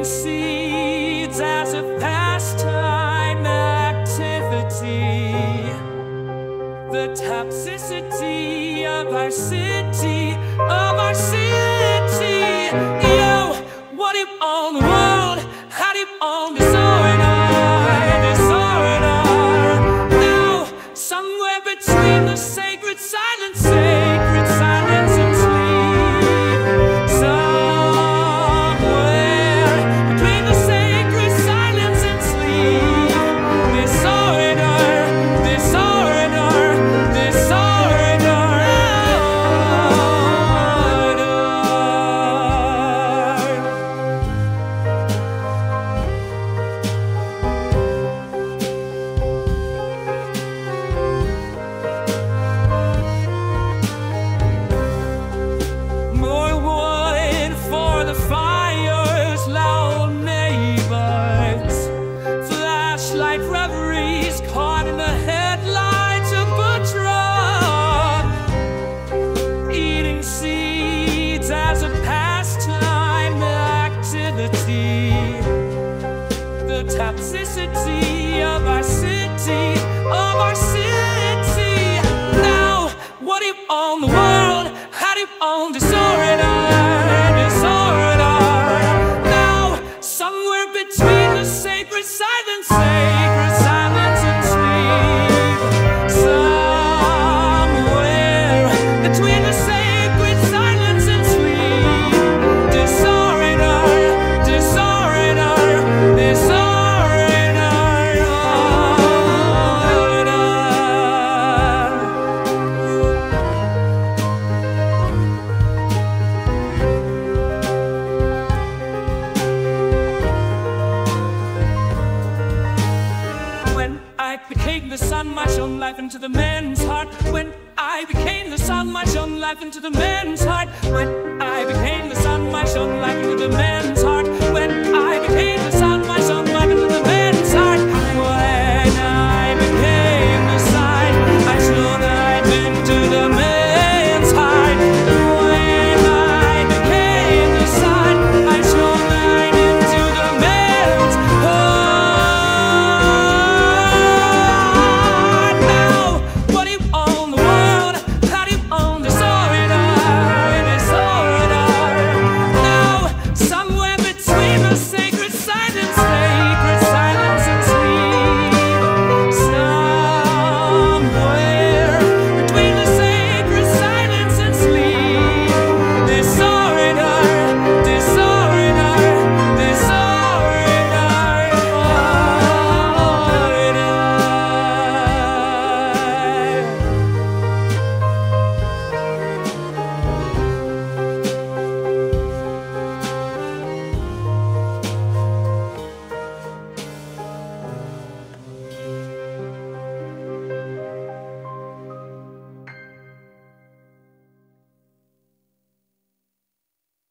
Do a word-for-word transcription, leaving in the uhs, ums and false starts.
seeds as a pastime activity. The toxicity of our city, of our city. Yo, what if on the world, how do you own disorder, disorder? Now, somewhere between the sacred silence, sacred silence and sleep. Somewhere between the sacred silence and sleep. Disorder, disorder, disorder. More wood for the fires, loud neighbors, flashlight reveries caught in the headlights of a truck. Eating seeds as a pastime activity. The toxicity of our city, of our city. Now, what if on the world, how do you own disorder, disorder? Now, somewhere between the sacred silence, sacred silence and sleep. Somewhere between the sacred silence and sleep. Disorder, disorder, disorder. When I became the sun, my shone life into the man's heart. When I became the sun, my shone life into the man's heart. When I became the sun, my shone life into the man's heart.